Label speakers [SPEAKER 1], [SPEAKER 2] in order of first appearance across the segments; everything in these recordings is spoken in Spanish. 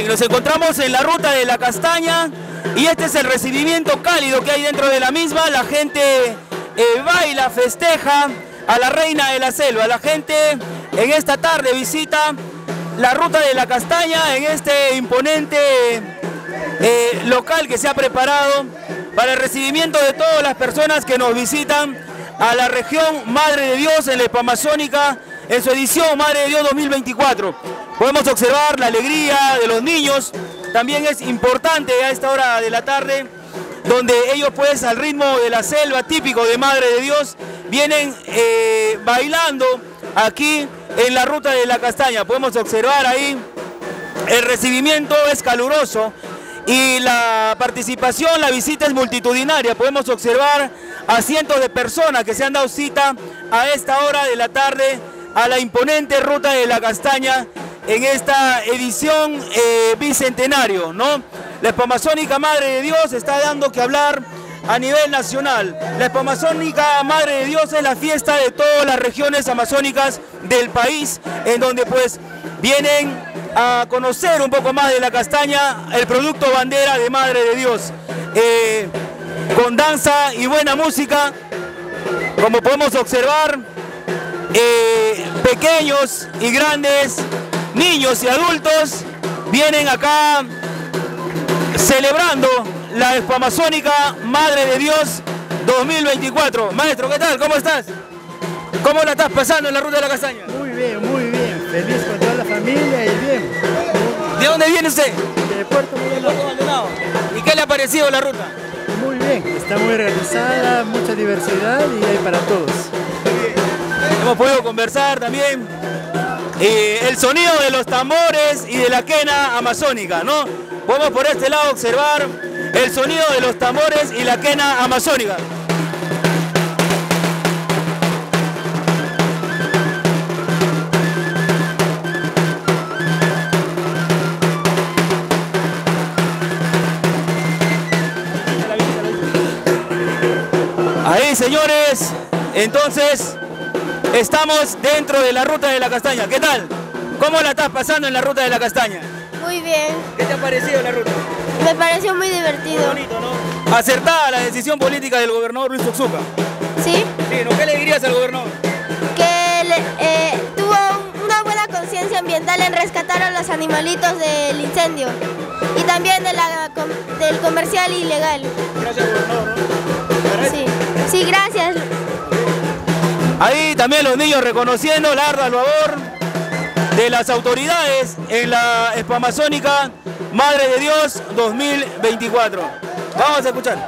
[SPEAKER 1] Bien, nos encontramos en la ruta de la Castaña y este es el recibimiento cálido que hay dentro de la misma. La gente baila, festeja a la reina de la selva. La gente en esta tarde visita la ruta de la Castaña en este imponente local que se ha preparado para el recibimiento de todas las personas que nos visitan a la región Madre de Dios en la Expo Amazónica en su edición Madre de Dios 2024. Podemos observar la alegría de los niños. También es importante a esta hora de la tarde, donde ellos pues al ritmo de la selva típico de Madre de Dios vienen bailando aquí en la ruta de la Castaña. Podemos observar ahí el recibimiento es caluroso y la participación, la visita es multitudinaria. Podemos observar a cientos de personas que se han dado cita a esta hora de la tarde a la imponente ruta de la Castaña en esta edición bicentenario, ¿no? La Expo Amazónica Madre de Dios está dando que hablar a nivel nacional. La Expo Amazónica Madre de Dios es la fiesta de todas las regiones amazónicas del país, en donde pues vienen a conocer un poco más de la castaña, el producto bandera de Madre de Dios. Con danza y buena música, como podemos observar, pequeños y grandes, niños y adultos vienen acá celebrando la Expo Amazónica Madre de Dios 2024. Maestro, ¿qué tal? ¿Cómo estás? ¿Cómo la estás pasando en la ruta de la Castaña?
[SPEAKER 2] Muy bien. Feliz con toda la familia y bien.
[SPEAKER 1] ¿De dónde viene usted?
[SPEAKER 2] De Puerto Maldonado.
[SPEAKER 1] ¿Y qué le ha parecido la ruta?
[SPEAKER 2] Muy bien, está muy organizada, mucha diversidad y hay para todos.
[SPEAKER 1] Hemos podido conversar también el sonido de los tambores y de la quena amazónica, ¿no? Podemos por este lado observar el sonido de los tambores y la quena amazónica. Ahí, señores, entonces estamos dentro de la ruta de la Castaña. ¿Qué tal? ¿Cómo la estás pasando en la ruta de la Castaña?
[SPEAKER 3] Muy bien.
[SPEAKER 1] ¿Qué te ha parecido la ruta?
[SPEAKER 3] Me pareció muy divertido.
[SPEAKER 1] Muy bonito, ¿no? Acertada la decisión política del gobernador Luis Oxuca.
[SPEAKER 3] ¿Sí?
[SPEAKER 1] Sí, ¿no? ¿Qué le dirías al gobernador?
[SPEAKER 3] Que tuvo una buena conciencia ambiental en rescatar a los animalitos del incendio y también del comercial ilegal.
[SPEAKER 1] Gracias, gobernador, ¿no?
[SPEAKER 3] Sí. Sí, gracias.
[SPEAKER 1] Ahí también los niños reconociendo la ardua labor de las autoridades en la Expo Amazónica Madre de Dios 2024. Vamos a escuchar.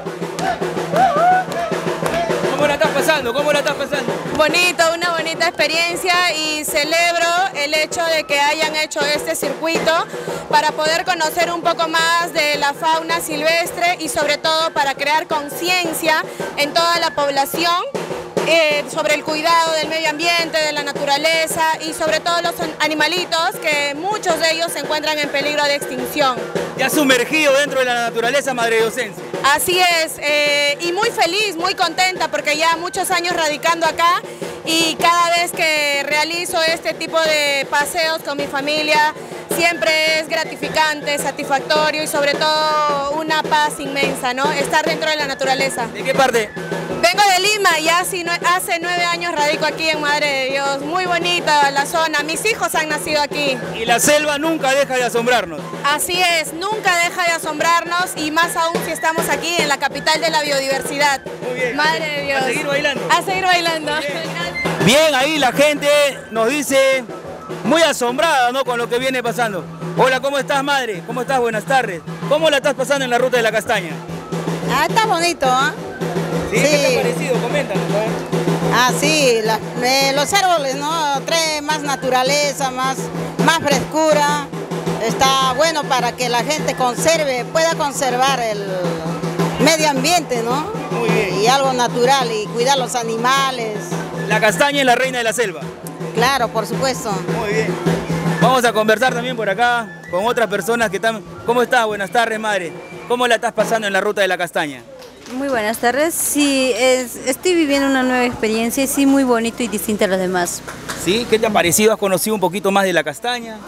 [SPEAKER 1] ¿Cómo la estás pasando? ¿Cómo la estás pasando?
[SPEAKER 4] Bonito, una bonita experiencia y celebro el hecho de que hayan hecho este circuito para poder conocer un poco más de la fauna silvestre y sobre todo para crear conciencia en toda la población sobre el cuidado del medio ambiente, de la naturaleza y sobre todo los animalitos que muchos de ellos se encuentran en peligro de extinción.
[SPEAKER 1] Ya sumergido dentro de la naturaleza madredocense.
[SPEAKER 4] Así es, y muy feliz, muy contenta porque ya muchos años radicando acá y cada vez que realizo este tipo de paseos con mi familia siempre es gratificante, satisfactorio y sobre todo una paz inmensa, ¿no? Estar dentro de la naturaleza.
[SPEAKER 1] ¿De qué parte?
[SPEAKER 4] Vengo de Lima y hace 9 años radico aquí en Madre de Dios. Muy bonita la zona, mis hijos han nacido aquí.
[SPEAKER 1] Y la selva nunca deja de asombrarnos.
[SPEAKER 4] Así es, nunca deja de asombrarnos y más aún si estamos aquí en la capital de la biodiversidad.
[SPEAKER 1] Muy bien.
[SPEAKER 4] Madre de Dios.
[SPEAKER 1] A seguir bailando.
[SPEAKER 4] A seguir bailando.
[SPEAKER 1] Bien, ahí la gente nos dice muy asombrada, ¿no?, con lo que viene pasando. Hola, ¿cómo estás, madre? ¿Cómo estás? Buenas tardes. ¿Cómo la estás pasando en la ruta de la Castaña?
[SPEAKER 5] Ah, está bonito, ¿ah?
[SPEAKER 1] ¿Sí? ¿Qué te ha parecido? Coméntanos.
[SPEAKER 5] Ah, sí, los árboles, ¿no? Trae más naturaleza, más frescura. Está bueno para que la gente pueda conservar el medio ambiente, ¿no?
[SPEAKER 1] Muy bien.
[SPEAKER 5] Y algo natural y cuidar los animales.
[SPEAKER 1] La Castaña es la reina de la selva.
[SPEAKER 5] Claro, por supuesto.
[SPEAKER 1] Muy bien. Vamos a conversar también por acá con otras personas que están... ¿Cómo estás? Buenas tardes, madre. ¿Cómo la estás pasando en la ruta de la Castaña?
[SPEAKER 6] Muy buenas tardes. Sí, estoy viviendo una nueva experiencia y sí, muy bonito y distinta a los demás.
[SPEAKER 1] ¿Sí? ¿Qué te ha parecido? ¿Has conocido un poquito más de la Castaña?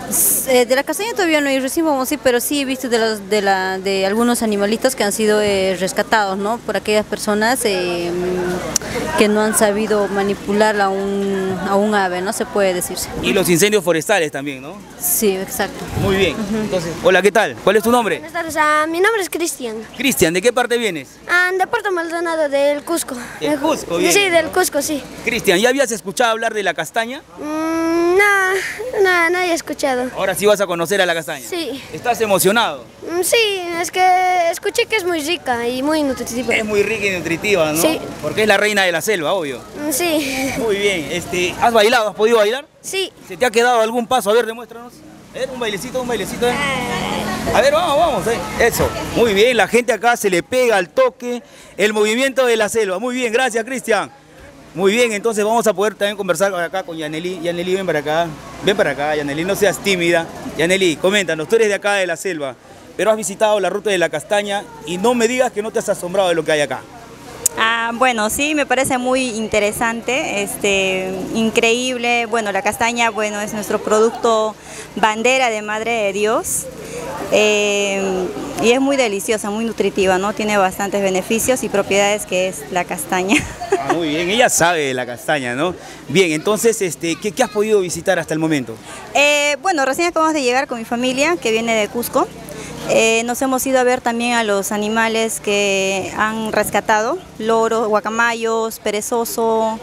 [SPEAKER 6] De la castaña todavía no, y recién vamos a ir, pero sí he visto de algunos animalitos que han sido rescatados, ¿no? Por aquellas personas que no han sabido manipular a un ave, ¿no? Se puede decirse.
[SPEAKER 1] Y los incendios forestales también, ¿no?
[SPEAKER 6] Sí, exacto.
[SPEAKER 1] Muy bien. Entonces, hola, ¿qué tal? ¿Cuál es tu nombre?
[SPEAKER 3] Buenas tardes, mi nombre es Cristian.
[SPEAKER 1] Cristian, ¿de qué parte vienes?
[SPEAKER 3] De Puerto Maldonado, del Cusco.
[SPEAKER 1] Del Cusco, bien.
[SPEAKER 3] Sí, del Cusco, sí.
[SPEAKER 1] Cristian, ¿ya habías escuchado hablar de la castaña?
[SPEAKER 3] No he escuchado.
[SPEAKER 1] Ahora sí vas a conocer a la castaña.
[SPEAKER 3] Sí.
[SPEAKER 1] ¿Estás emocionado?
[SPEAKER 3] Sí, es que escuché que es muy rica y muy nutritiva.
[SPEAKER 1] Es muy rica y nutritiva, ¿no?
[SPEAKER 3] Sí.
[SPEAKER 1] Porque es la reina de la selva, obvio.
[SPEAKER 3] Sí.
[SPEAKER 1] Muy bien. ¿Has bailado? ¿Has podido bailar?
[SPEAKER 3] Sí.
[SPEAKER 1] ¿Se te ha quedado algún paso? A ver, demuéstranos. A ver, un bailecito, ¿eh? A ver, vamos, Eso. Muy bien, la gente acá se le pega al toque el movimiento de la selva. Muy bien, gracias, Cristian. Muy bien, entonces vamos a poder también conversar acá con Yaneli. Yaneli, ven para acá. Ven para acá, Yaneli, no seas tímida. Yaneli, coméntanos, tú eres de acá de la selva, pero has visitado la ruta de la castaña y no me digas que no te has asombrado de lo que hay acá.
[SPEAKER 7] Bueno, sí, me parece muy interesante, increíble. Bueno, la castaña, bueno, es nuestro producto bandera de Madre de Dios. Y es muy deliciosa, muy nutritiva, ¿no? Tiene bastantes beneficios y propiedades que es la castaña.
[SPEAKER 1] Muy bien, ella sabe de la castaña, ¿no? Bien, entonces, ¿qué has podido visitar hasta el momento?
[SPEAKER 7] Bueno, recién acabamos de llegar con mi familia, que viene de Cusco. Nos hemos ido a ver también a los animales que han rescatado, loros, guacamayos, perezoso,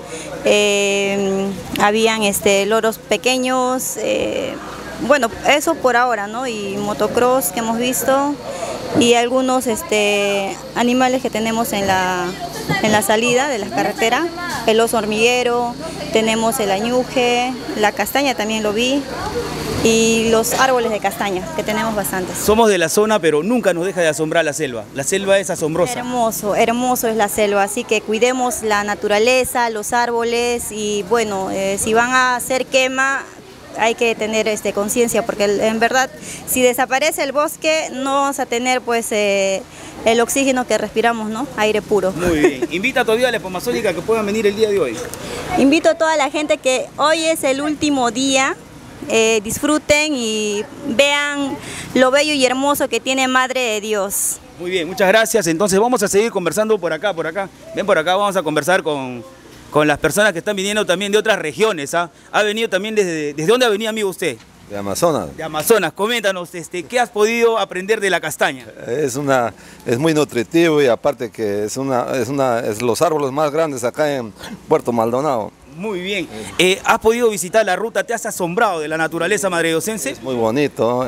[SPEAKER 7] habían loros pequeños, bueno, eso por ahora, ¿no? Y motocross que hemos visto y algunos animales que tenemos en la salida de la carretera, el oso hormiguero, tenemos el añuje, la castaña también lo vi y los árboles de castaña, que tenemos bastantes.
[SPEAKER 1] Somos de la zona, pero nunca nos deja de asombrar la selva. La selva es asombrosa.
[SPEAKER 7] Hermoso, hermoso es la selva, así que cuidemos la naturaleza, los árboles y bueno, si van a hacer quema, hay que tener conciencia, porque en verdad, si desaparece el bosque, no vamos a tener pues el oxígeno que respiramos, ¿no? Aire puro.
[SPEAKER 1] Muy bien. Invita todavía a la Espamazónica que puedan venir el día de hoy.
[SPEAKER 7] Invito a toda la gente que hoy es el último día, disfruten y vean lo bello y hermoso que tiene Madre de Dios.
[SPEAKER 1] Muy bien, muchas gracias. Entonces vamos a seguir conversando por acá. Ven por acá, vamos a conversar con las personas que están viniendo también de otras regiones. ¿Ha venido también ¿desde dónde ha venido, amigo, usted?
[SPEAKER 8] De Amazonas.
[SPEAKER 1] De Amazonas. Coméntanos, ¿qué has podido aprender de la castaña?
[SPEAKER 8] Es muy nutritivo y aparte que es los árboles más grandes acá en Puerto Maldonado.
[SPEAKER 1] Muy bien. ¿Has podido visitar la ruta? ¿Te has asombrado de la naturaleza madreocense?
[SPEAKER 8] Es muy bonito,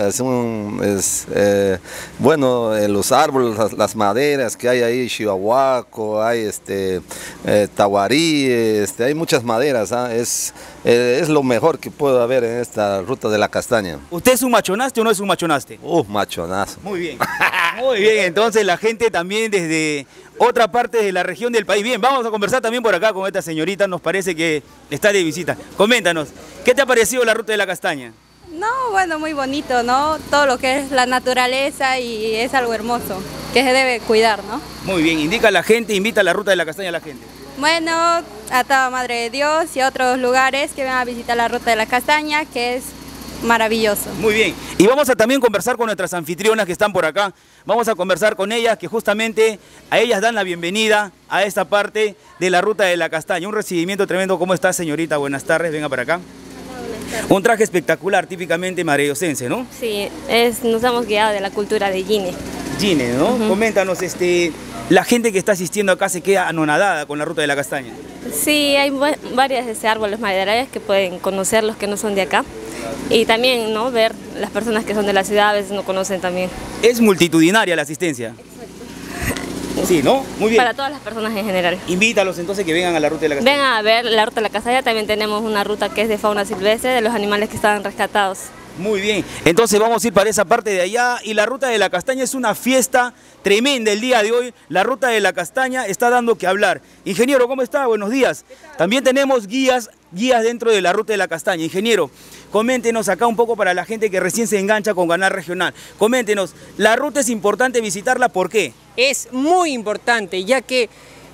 [SPEAKER 8] bueno, los árboles, las maderas que hay ahí, chihuahuaco, hay tahuarí, hay muchas maderas, es lo mejor que puede haber en esta ruta de la castaña.
[SPEAKER 1] ¿Usted es un machonaste o no es un machonaste?
[SPEAKER 8] Machonazo.
[SPEAKER 1] Muy bien. Muy bien, entonces la gente también desde otra parte de la región del país. Bien, vamos a conversar también por acá con esta señorita, nos parece que está de visita. Coméntanos, ¿qué te ha parecido la ruta de la castaña?
[SPEAKER 9] No, bueno, muy bonito, ¿no? Todo lo que es la naturaleza y es algo hermoso, que se debe cuidar, ¿no?
[SPEAKER 1] Muy bien, indica a la gente, invita a la ruta de la castaña a la gente.
[SPEAKER 9] Bueno, a toda Madre de Dios y a otros lugares que van a visitar la ruta de la castaña, que es maravilloso.
[SPEAKER 1] Muy bien, y vamos a también conversar con nuestras anfitrionas que están por acá. Vamos a conversar con ellas, que justamente a ellas dan la bienvenida a esta parte de la ruta de la castaña. Un recibimiento tremendo. ¿Cómo está, señorita? Buenas tardes, venga para acá. Un traje espectacular, típicamente madreocense, ¿no?
[SPEAKER 10] Sí, nos hemos guiado de la cultura de Gine.
[SPEAKER 1] Gine, ¿no? Coméntanos, la gente que está asistiendo acá se queda anonadada con la ruta de la castaña.
[SPEAKER 10] Sí, hay varios árboles maderarios que pueden conocer los que no son de acá. Y también, ¿no?, ver las personas que son de la ciudad, a veces no conocen también.
[SPEAKER 1] Es multitudinaria la asistencia. Sí, ¿no? Muy bien.
[SPEAKER 10] Para todas las personas en general.
[SPEAKER 1] Invítalos entonces que vengan a la ruta de la castaña.
[SPEAKER 10] Vengan a ver la ruta de la castaña, también tenemos una ruta que es de fauna silvestre, de los animales que estaban rescatados.
[SPEAKER 1] Muy bien, entonces vamos a ir para esa parte de allá y la ruta de la castaña es una fiesta tremenda el día de hoy. La ruta de la castaña está dando que hablar. Ingeniero, ¿cómo está? Buenos días. También tenemos guías dentro de la ruta de la castaña. Ingeniero, coméntenos acá un poco para la gente que recién se engancha con Canal Regional. Coméntenos, la ruta es importante visitarla, ¿por qué?
[SPEAKER 11] Es muy importante, ya que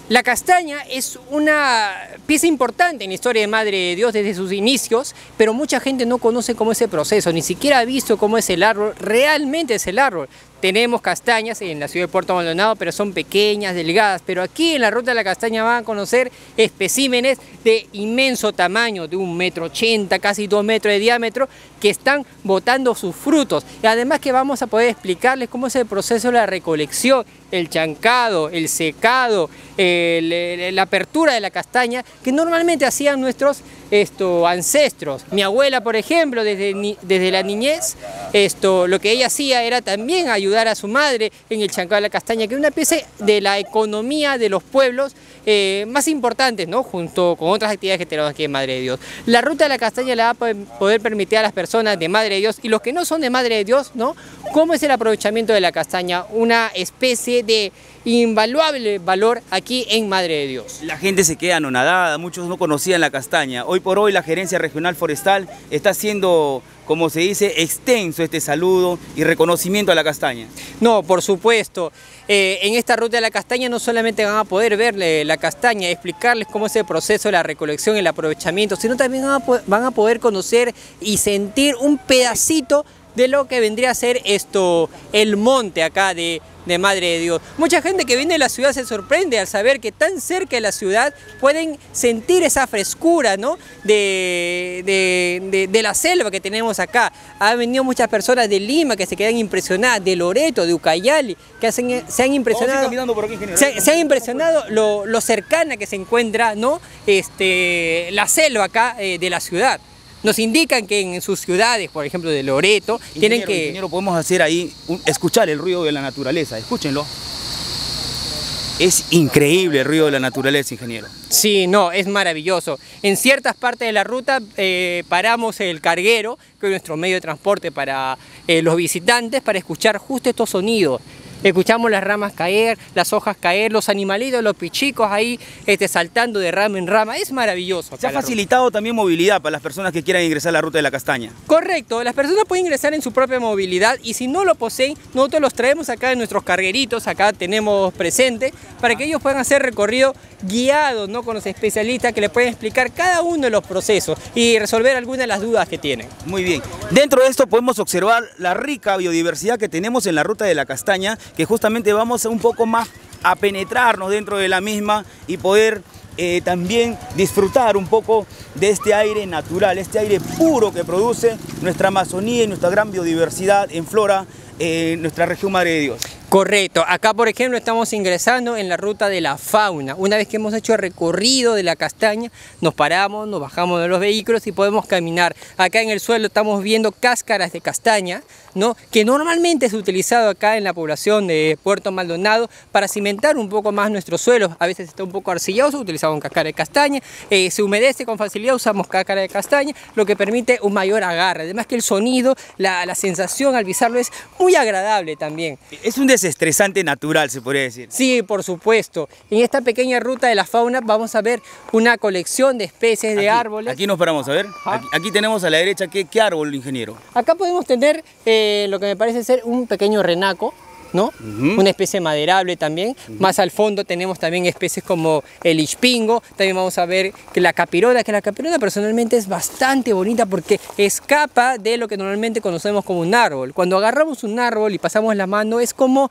[SPEAKER 11] La castaña es una pieza importante en la historia de Madre de Dios desde sus inicios, pero mucha gente no conoce cómo es el proceso, ni siquiera ha visto cómo es el árbol, realmente es el árbol. Tenemos castañas en la ciudad de Puerto Maldonado, pero son pequeñas, delgadas, pero aquí en la Ruta de la Castaña van a conocer especímenes de inmenso tamaño, de 1,80 m, casi 2 metros de diámetro, que están botando sus frutos. Y además que vamos a poder explicarles cómo es el proceso de la recolección, el chancado, el secado, la apertura de la castaña, que normalmente hacían nuestros ancestros. Mi abuela, por ejemplo, desde la niñez, lo que ella hacía era también ayudar a su madre en el chancado de la castaña, que es una pieza de la economía de los pueblos más importantes, ¿no? Junto con otras actividades que tenemos aquí en Madre de Dios. La Ruta de la Castaña le va a poder permitir a las personas de Madre de Dios y los que no son de Madre de Dios, ¿no? Cómo es el aprovechamiento de la castaña, una especie de invaluable valor aquí en Madre de Dios.
[SPEAKER 1] La gente se queda anonadada, muchos no conocían la castaña. Hoy por hoy la Gerencia Regional Forestal está haciendo, como se dice, extenso este saludo y reconocimiento a la castaña.
[SPEAKER 11] No, por supuesto. En esta Ruta de la Castaña no solamente van a poder ver la castaña, explicarles cómo es el proceso de la recolección y el aprovechamiento, sino también van a poder conocer y sentir un pedacito de lo que vendría a ser el monte acá de Madre de Dios. Mucha gente que viene de la ciudad se sorprende al saber que tan cerca de la ciudad pueden sentir esa frescura, ¿no? de la selva que tenemos acá. Han venido muchas personas de Lima que se quedan impresionadas, de Loreto, de Ucayali, que se han impresionado, se han impresionado lo cercana que se encuentra, ¿no? La selva acá de la ciudad. Nos indican que en sus ciudades, por ejemplo de Loreto,
[SPEAKER 1] ingeniero, podemos hacer ahí, escuchar el ruido de la naturaleza, escúchenlo. Es increíble el ruido de la naturaleza, ingeniero.
[SPEAKER 11] Sí, no, es maravilloso. En ciertas partes de la ruta paramos el carguero, que es nuestro medio de transporte para los visitantes, para escuchar justo estos sonidos. Escuchamos las ramas caer, las hojas caer, los animalitos, los pichicos ahí saltando de rama en rama. Es maravilloso.
[SPEAKER 1] Se ha facilitado también movilidad para las personas que quieran ingresar a la Ruta de la Castaña.
[SPEAKER 11] Correcto, las personas pueden ingresar en su propia movilidad y si no lo poseen, nosotros los traemos acá en nuestros cargueritos, acá tenemos presente, para que ellos puedan hacer recorrido guiado, ¿no? Con los especialistas que les pueden explicar cada uno de los procesos y resolver algunas de las dudas que tienen.
[SPEAKER 1] Muy bien. Dentro de esto podemos observar la rica biodiversidad que tenemos en la Ruta de la Castaña, que justamente vamos un poco más a penetrarnos dentro de la misma y poder también disfrutar un poco de este aire natural, este aire puro que produce nuestra Amazonía y nuestra gran biodiversidad en flora en nuestra región Madre de Dios.
[SPEAKER 11] Correcto, acá por ejemplo estamos ingresando en la ruta de la fauna. Una vez que hemos hecho el recorrido de la castaña, nos paramos, nos bajamos de los vehículos y podemos caminar. Acá en el suelo estamos viendo cáscaras de castaña, ¿no? Que normalmente es utilizado acá en la población de Puerto Maldonado para cimentar un poco más nuestros suelos. A veces está un poco arcilloso, utilizamos cáscara de castaña, se humedece con facilidad, usamos cáscara de castaña, lo que permite un mayor agarre. Además que el sonido, la sensación al pisarlo es muy agradable también.
[SPEAKER 1] Es un desestresante natural, se podría decir.
[SPEAKER 11] Sí, por supuesto. En esta pequeña ruta de la fauna vamos a ver una colección de especies de árboles.
[SPEAKER 1] Aquí nos paramos, a ver. Aquí tenemos a la derecha, ¿qué árbol, ingeniero?
[SPEAKER 11] Acá podemos tener lo que me parece ser un pequeño renaco, ¿no? Una especie maderable también. Más al fondo tenemos también especies como el ichpingo. También vamos a ver que la capirona personalmente es bastante bonita porque escapa de lo que normalmente conocemos como un árbol. Cuando agarramos un árbol y pasamos la mano es como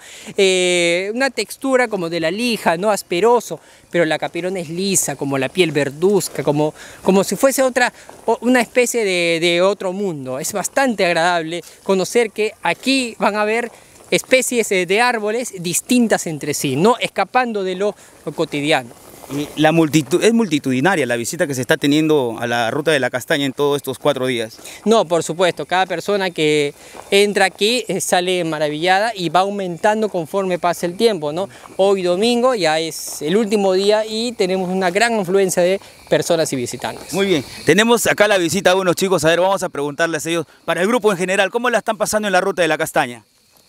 [SPEAKER 11] una textura como de la lija, ¿no? Asperoso, pero la capirona es lisa, como la piel verduzca, como si fuese una especie de otro mundo. Es bastante agradable conocer que aquí van a ver especies de árboles distintas entre sí, no escapando de lo cotidiano.
[SPEAKER 1] Y es multitudinaria la visita que se está teniendo a la Ruta de la Castaña en todos estos 4 días.
[SPEAKER 11] No, por supuesto, cada persona que entra aquí sale maravillada y va aumentando conforme pasa el tiempo, ¿no? Hoy domingo ya es el último día y tenemos una gran afluencia de personas y visitantes.
[SPEAKER 1] Muy bien, tenemos acá la visita de unos chicos, a ver, vamos a preguntarles a ellos, para el grupo en general, ¿cómo la están pasando en la Ruta de la Castaña?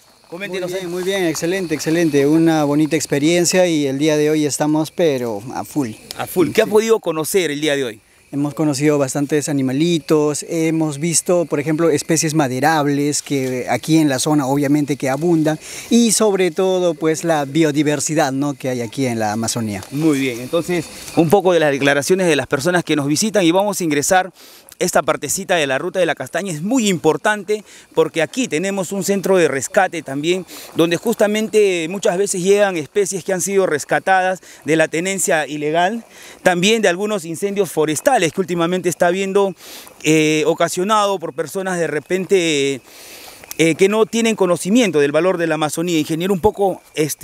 [SPEAKER 12] Muy bien, excelente, una bonita experiencia y el día de hoy estamos pero a full.
[SPEAKER 1] A full, ¿qué has podido conocer el día de hoy?
[SPEAKER 12] hemos conocido bastantes animalitos, hemos visto, por ejemplo, especies maderables que aquí en la zona obviamente que abundan y sobre todo pues la biodiversidad, ¿no?, que hay aquí en la Amazonía.
[SPEAKER 1] Muy bien, entonces un poco de las declaraciones de las personas que nos visitan y vamos a ingresar. Esta partecita de la Ruta de la Castaña es muy importante porque aquí tenemos un centro de rescate también, donde justamente muchas veces llegan especies que han sido rescatadas de la tenencia ilegal, también de algunos incendios forestales que últimamente está habiendo ocasionado por personas de repente que no tienen conocimiento del valor de la Amazonía. Ingeniero, un poco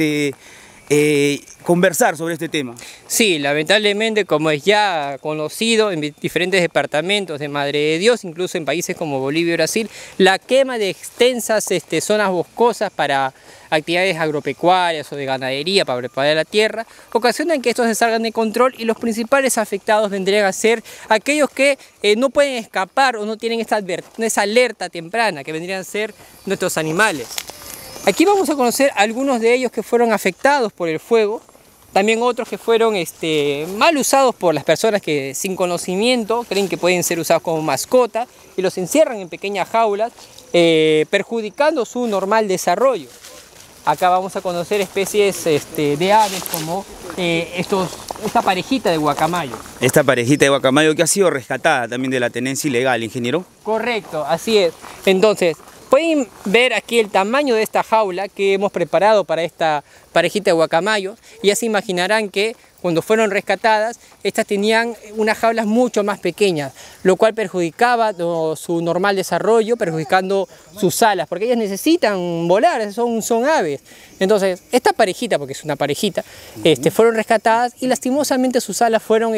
[SPEAKER 1] conversar sobre este tema.
[SPEAKER 11] Sí, lamentablemente, como es ya conocido en diferentes departamentos de Madre de Dios, incluso en países como Bolivia y Brasil, la quema de extensas zonas boscosas para actividades agropecuarias o de ganadería para preparar la tierra, ocasionan que estos se salgan de control y los principales afectados vendrían a ser aquellos que no pueden escapar o no tienen esa alerta temprana, que vendrían a ser nuestros animales. Aquí vamos a conocer algunos de ellos que fueron afectados por el fuego, también otros que fueron mal usados por las personas que sin conocimiento creen que pueden ser usados como mascota y los encierran en pequeñas jaulas, perjudicando su normal desarrollo. Acá vamos a conocer especies de aves como esta parejita de guacamayo.
[SPEAKER 1] Esta parejita de guacamayo que ha sido rescatada también de la tenencia ilegal, ingeniero.
[SPEAKER 11] Correcto, así es. Entonces, pueden ver aquí el tamaño de esta jaula que hemos preparado para esta parejita de guacamayo. Ya se imaginarán que cuando fueron rescatadas, estas tenían unas jaulas mucho más pequeñas, lo cual perjudicaba su normal desarrollo, perjudicando sus alas, porque ellas necesitan volar, son aves. Entonces, esta parejita, porque es una parejita, fueron rescatadas y lastimosamente sus alas fueron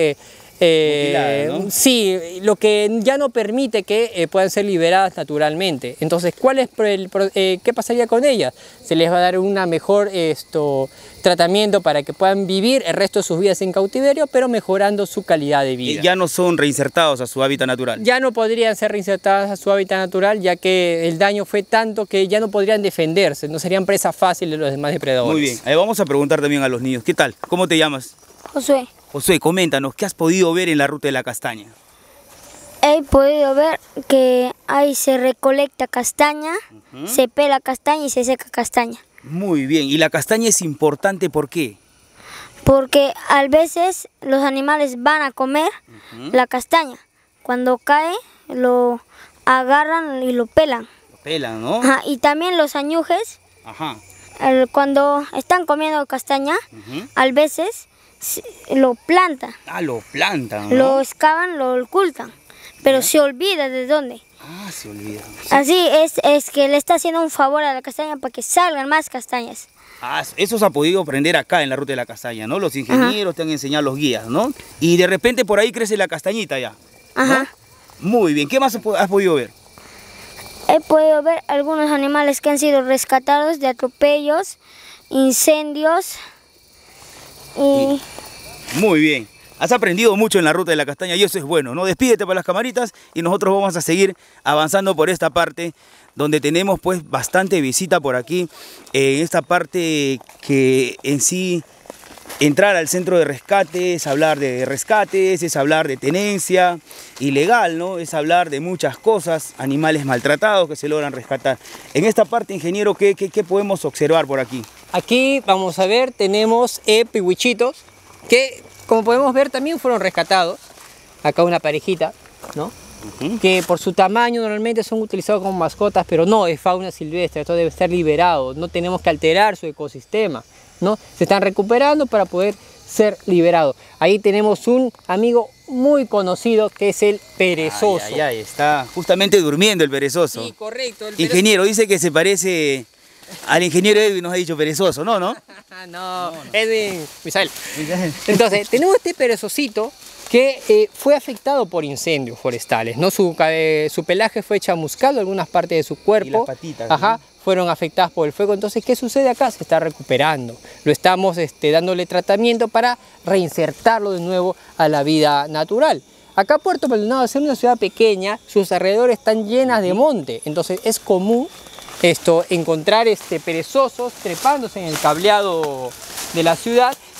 [SPEAKER 11] ¿no? Sí, lo que ya no permite que puedan ser liberadas naturalmente. Entonces, ¿qué pasaría con ellas? Se les va a dar un mejor tratamiento para que puedan vivir el resto de sus vidas en cautiverio, pero mejorando su calidad de vida.
[SPEAKER 1] Y ya no son reinsertados a su hábitat natural.
[SPEAKER 11] Ya no podrían ser reinsertadas a su hábitat natural, ya que el daño fue tanto que ya no podrían defenderse, no serían presa fácil de los demás depredadores.
[SPEAKER 1] Muy bien, vamos a preguntar también a los niños. ¿Qué tal? ¿Cómo te llamas?
[SPEAKER 3] Josué.
[SPEAKER 1] Josué, coméntanos, ¿qué has podido ver en la Ruta de la Castaña?
[SPEAKER 3] He podido ver que ahí se recolecta castaña, se pela castaña y se seca castaña.
[SPEAKER 1] Muy bien, ¿y la castaña es importante por qué?
[SPEAKER 3] Porque a veces los animales van a comer la castaña. Cuando cae, lo agarran y lo pelan.
[SPEAKER 1] Lo pelan, ¿no?
[SPEAKER 3] Ajá, y también los añujes, cuando están comiendo castaña, a veces lo plantan.
[SPEAKER 1] Ah, lo plantan, ¿no?
[SPEAKER 3] Lo excavan, lo ocultan, pero se olvida de dónde.
[SPEAKER 1] Ah, se olvida. Sí.
[SPEAKER 3] Así es que le está haciendo un favor a la castaña para que salgan más castañas.
[SPEAKER 1] Ah, eso se ha podido aprender acá en la Ruta de la Castaña, ¿no? Los ingenieros te han enseñado, los guías, ¿no? Y de repente por ahí crece la castañita ya, ¿no?
[SPEAKER 3] Ajá.
[SPEAKER 1] Muy bien, ¿qué más has podido ver?
[SPEAKER 3] He podido ver algunos animales que han sido rescatados de atropellos, incendios y...
[SPEAKER 1] Muy bien. Has aprendido mucho en la Ruta de la Castaña y eso es bueno, ¿no? Despídete para las camaritas y nosotros vamos a seguir avanzando por esta parte donde tenemos pues bastante visita por aquí. En esta parte que en sí entrar al centro de rescate es hablar de rescates, es hablar de tenencia ilegal, ¿no? Es hablar de muchas cosas, animales maltratados que se logran rescatar. En esta parte, ingeniero, ¿qué podemos observar por aquí?
[SPEAKER 11] Aquí vamos a ver, tenemos pigüichitos que, como podemos ver, también fueron rescatados. Acá una parejita, ¿no? Que por su tamaño normalmente son utilizados como mascotas, pero no, es fauna silvestre, esto debe estar liberado, no tenemos que alterar su ecosistema, ¿no? Se están recuperando para poder ser liberados. Ahí tenemos un amigo muy conocido que es el perezoso.
[SPEAKER 1] Ay, está justamente durmiendo el perezoso.
[SPEAKER 11] Sí, correcto.
[SPEAKER 1] Ingeniero, dice que se parece al ingeniero Edwin, nos ha dicho perezoso, ¿no? ¿No?
[SPEAKER 11] No, Edwin, Misael. Entonces, tenemos este perezosito que fue afectado por incendios forestales, ¿no? Su pelaje fue chamuscado, algunas partes de su cuerpo.
[SPEAKER 1] Y las patitas.
[SPEAKER 11] Fueron afectadas por el fuego. Entonces, ¿qué sucede acá? Se está recuperando. Lo estamos dándole tratamiento para reinsertarlo de nuevo a la vida natural. Acá Puerto Maldonado, al ser una ciudad pequeña, sus alrededores están llenas de monte. Entonces, es común encontrar perezosos trepándose en el cableado de la ciudad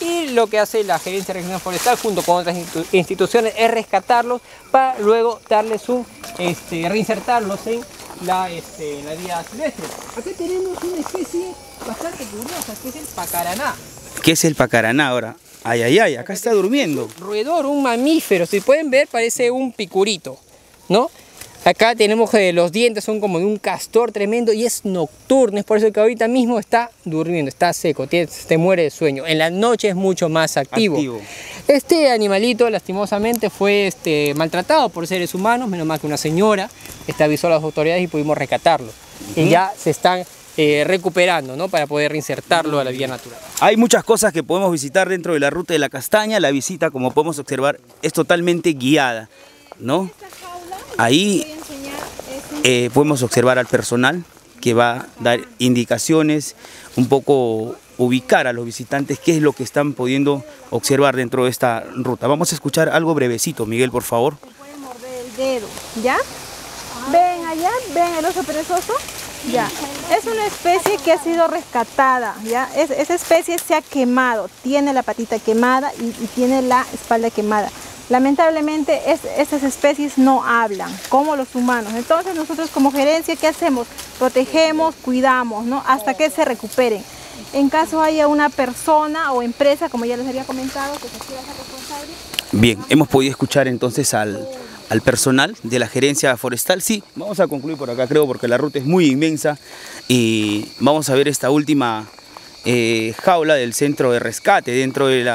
[SPEAKER 11] y lo que hace la Gerencia Regional Forestal junto con otras instituciones es rescatarlos para luego darles reinsertarlos en la vida silvestre. Acá tenemos una especie bastante curiosa, que es el pacaraná.
[SPEAKER 1] ¿Qué es el pacaraná ahora? Ay, ay, ay, acá está durmiendo.
[SPEAKER 11] Roedor, un mamífero, si pueden ver parece un picurito, ¿no? Acá tenemos que los dientes son como de un castor tremendo y es nocturno, es por eso que ahorita mismo está durmiendo, está seco, te muere de sueño. En la noche es mucho más activo. Este animalito lastimosamente fue maltratado por seres humanos, menos mal que una señora avisó a las autoridades y pudimos rescatarlo. Y ya se están recuperando, ¿no? Para poder reinsertarlo a la vida natural.
[SPEAKER 1] Hay muchas cosas que podemos visitar dentro de la Ruta de la Castaña. La visita, como podemos observar, es totalmente guiada, ¿no? Ahí podemos observar al personal que va a dar indicaciones, un poco ubicar a los visitantes qué es lo que están pudiendo observar dentro de esta ruta. Vamos a escuchar algo brevecito, Miguel, por favor.
[SPEAKER 13] Se puede morder el dedo, ¿ya? ¿Ven allá? ¿Ven el oso perezoso? Ya. Es una especie que ha sido rescatada, ¿ya? Esa especie se ha quemado, tiene la patita quemada y tiene la espalda quemada. Lamentablemente estas especies no hablan como los humanos, entonces nosotros como gerencia, ¿qué hacemos? Protegemos, cuidamos, ¿no? Hasta que se recuperen. En caso haya una persona o empresa, como ya les había comentado, que se quiera hacer responsable.
[SPEAKER 1] Bien, hemos podido escuchar entonces al personal de la gerencia forestal. Sí, vamos a concluir por acá, creo, porque la ruta es muy inmensa y vamos a ver esta última jaula del centro de rescate dentro de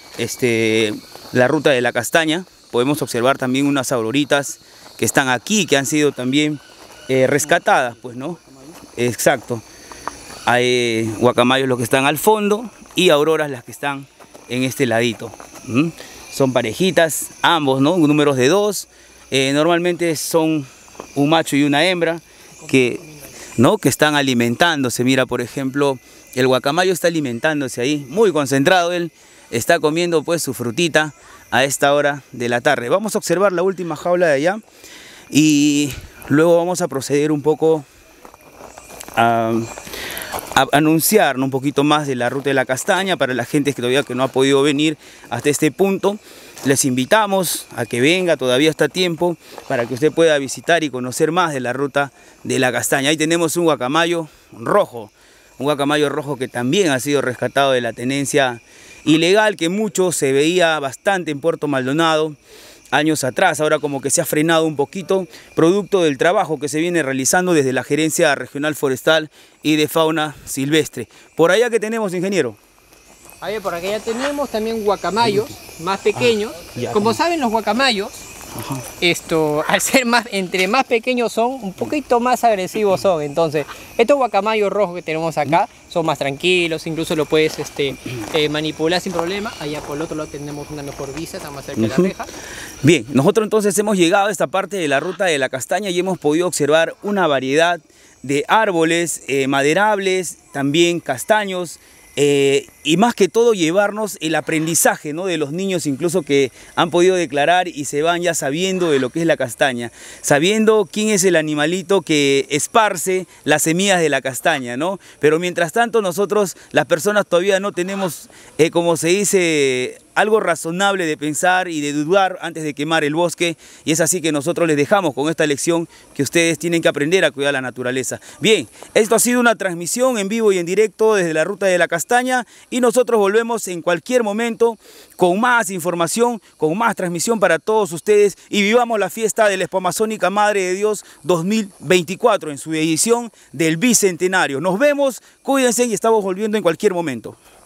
[SPEAKER 1] la Ruta de la Castaña. Podemos observar también unas auroritas que están aquí, que han sido también rescatadas, pues, ¿no? Exacto. Hay guacamayos los que están al fondo y auroras las que están en este ladito. Son parejitas, ambos, ¿no? Números de 2. Normalmente son un macho y una hembra que están alimentándose. Mira, por ejemplo, el guacamayo está alimentándose ahí, muy concentrado él. Está comiendo pues su frutita a esta hora de la tarde. Vamos a observar la última jaula de allá y luego vamos a proceder un poco a anunciar un poquito más de la Ruta de la Castaña para la gente que todavía no ha podido venir hasta este punto. Les invitamos a que venga, todavía está a tiempo para que usted pueda visitar y conocer más de la Ruta de la Castaña. Ahí tenemos un guacamayo rojo que también ha sido rescatado de la tenencia ilegal, que mucho se veía bastante en Puerto Maldonado años atrás. Ahora como que se ha frenado un poquito, producto del trabajo que se viene realizando desde la Gerencia Regional Forestal y de Fauna Silvestre. Por allá, ¿qué tenemos, ingeniero?
[SPEAKER 11] Ahí por acá ya tenemos también guacamayos más pequeños. Como saben, los guacamayos, al ser entre más pequeños son, un poquito más agresivos son. Entonces, estos guacamayos rojos que tenemos acá son más tranquilos, incluso lo puedes manipular sin problema. Allá por el otro lado tenemos una mejor vista, está más cerca de la reja.
[SPEAKER 1] Bien, nosotros entonces hemos llegado a esta parte de la Ruta de la Castaña y hemos podido observar una variedad de árboles maderables, también castaños, y más que todo llevarnos el aprendizaje, ¿no?, de los niños incluso que han podido declarar y se van ya sabiendo de lo que es la castaña, sabiendo quién es el animalito que esparce las semillas de la castaña, ¿no? Pero mientras tanto nosotros, las personas, todavía no tenemos, como se dice, algo razonable de pensar y de dudar antes de quemar el bosque, y es así que nosotros les dejamos con esta lección que ustedes tienen que aprender a cuidar la naturaleza. Bien, esto ha sido una transmisión en vivo y en directo desde la Ruta de la Castaña y nosotros volvemos en cualquier momento con más información, con más transmisión para todos ustedes y vivamos la fiesta de la Expo Amazónica Madre de Dios 2024 en su edición del Bicentenario. Nos vemos, cuídense y estamos volviendo en cualquier momento.